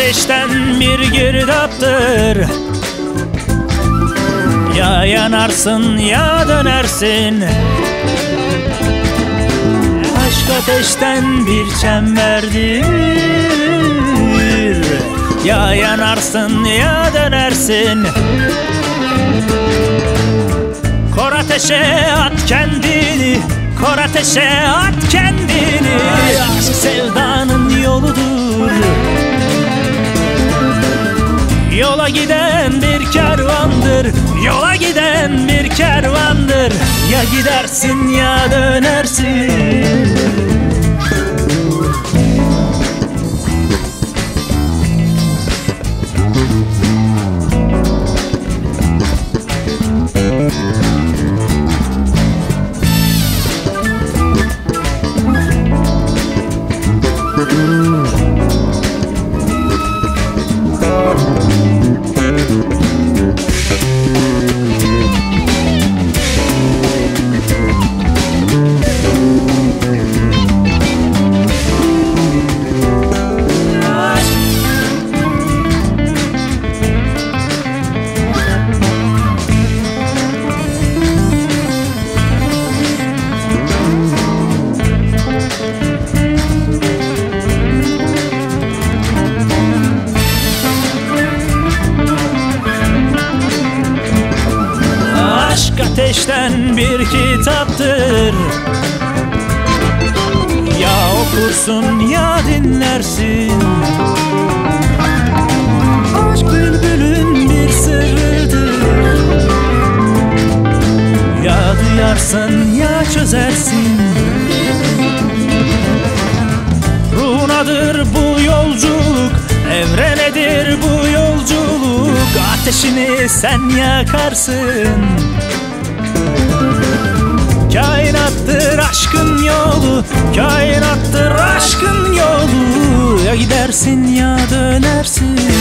ateşten bir girdaptır. Ya yanarsın ya dönersin. Aşk ateşten bir çemberdir. Ya yanarsın ya dönersin. Kor ateşe at kendini, kor ateşe at kendini. Aşk sevdanın yoludur. Yola giden bir kervandır, yola giden bir kervandır. Ya gidersin ya dönersin. Ateşten bir kitaptır. Ya okursun ya dinlersin. Aşk bülbülün bir sırrıdır. Ya duyarsın ya çözersin. Ruhunadır bu yolculuk, evrenedir bu yolculuk. Ateşini sen yakarsın. Kainattır aşkın yolu, kainattır aşkın yolu. Ya gidersin ya dönersin.